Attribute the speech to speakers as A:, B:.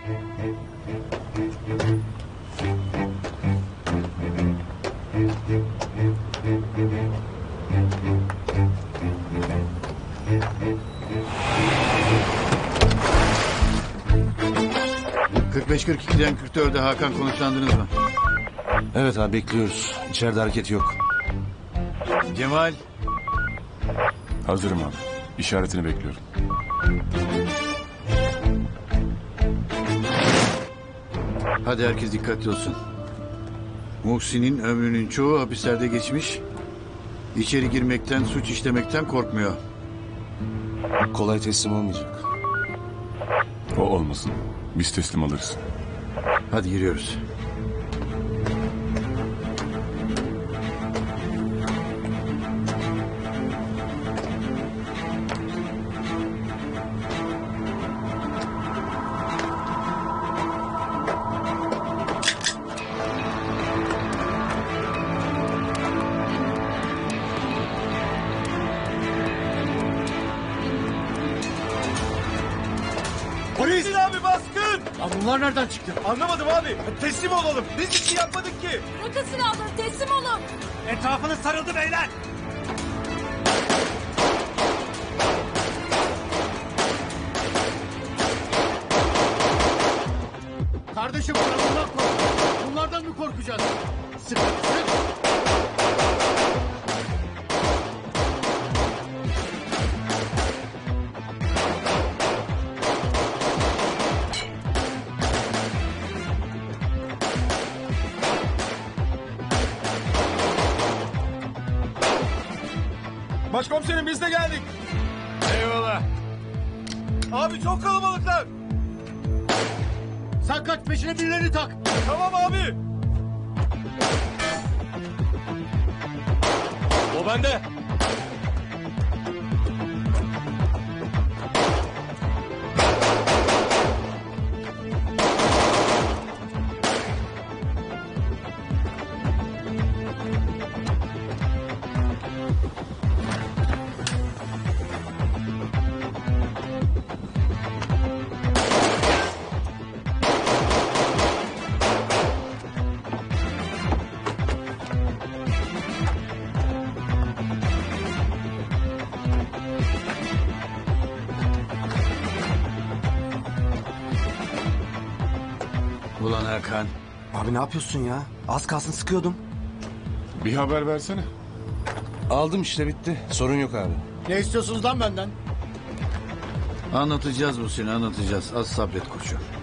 A: ...45-42'den 44'e Hakan konuşlandınız mı?
B: Evet abi bekliyoruz. İçeride hareket yok.
A: Cemal.
C: Hazırım abi. İşaretini bekliyorum.
A: Hadi herkes dikkatli olsun. Muhsin'in ömrünün çoğu hapislerde geçmiş. İçeri girmekten, suç işlemekten korkmuyor.
B: Kolay teslim olmayacak.
C: O olmasın. Biz teslim alırız.
A: Hadi giriyoruz.
D: Polis! Abi baskın!
A: Lan bunlar nereden çıktı?
D: Anlamadım abi. Teslim olalım. Biz hiçbir şey yapmadık ki.
E: Bırakın silahları, teslim olun.
D: Etrafınız sarıldı beyler.
A: Kardeşim bundan kork. Bunlardan mı korkacağız? Sık sık.
D: Başkomiserim biz de geldik.
A: Eyvallah.
D: Abi çok kalabalıklar.
A: Sen kaç, peşine birilerini tak.
D: Tamam abi.
C: O bende.
A: Ulan Hakan.
F: Abi ne yapıyorsun ya? Az kalsın sıkıyordum.
C: Bir haber versene.
B: Aldım işte bitti. Sorun yok abi.
A: Ne istiyorsunuz lan benden? Anlatacağız Muhsin, anlatacağız. Az sabret koçum.